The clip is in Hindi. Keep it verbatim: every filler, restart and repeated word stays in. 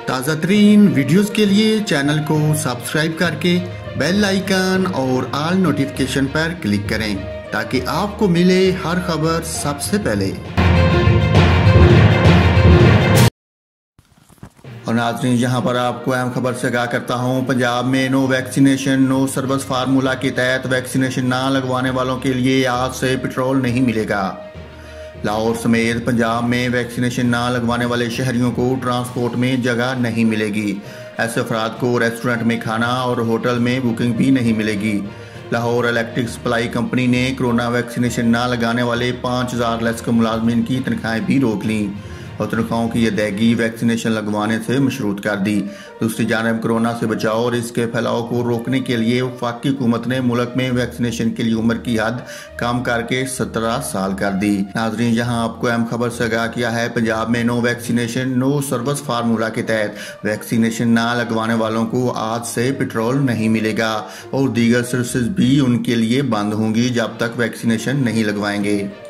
ताज़ा तरीन वीडियोज़ के लिए चैनल को सब्सक्राइब करके बेल आइकन और ऑल नोटिफिकेशन पर क्लिक करें ताकि आपको मिले हर खबर सबसे पहले। और नाज़रीन, यहाँ पर आपको अहम खबर से आगाह करता हूँ। पंजाब में no vaccination no service formula के तहत वैक्सीनेशन ना लगवाने वालों के लिए आज से पेट्रोल नहीं मिलेगा। लाहौर समेत पंजाब में वैक्सीनेशन ना लगवाने वाले शहरियों को ट्रांसपोर्ट में जगह नहीं मिलेगी। ऐसे अफराद को रेस्टोरेंट में खाना और होटल में बुकिंग भी नहीं मिलेगी। लाहौर इलेक्ट्रिक सप्लाई कंपनी ने कोरोना वैक्सीनेशन ना लगाने वाले पाँच हज़ार लेस्को मुलाजमीन की तनख्वाहें भी रोक लीं और तनख्वाहों की अदायगी वैक्सीनेशन लगवाने से मशरूत कर दी। दूसरी जानब कोरोना से बचाव और इसके फैलाव को रोकने के लिए वफाकी हुकूमत ने मुल्क में वैक्सीनेशन के लिए उम्र की हद कम करके सत्रह साल कर दी। नाजरीन, यहाँ आपको अहम खबर से आगाह किया है। पंजाब में no vaccination no service formula के तहत वैक्सीनेशन ना लगवाने वालों को आज से पेट्रोल नहीं मिलेगा और दीगर सर्विसेज भी उनके लिए बंद होंगी जब तक वैक्सीनेशन नहीं लगवाएंगे।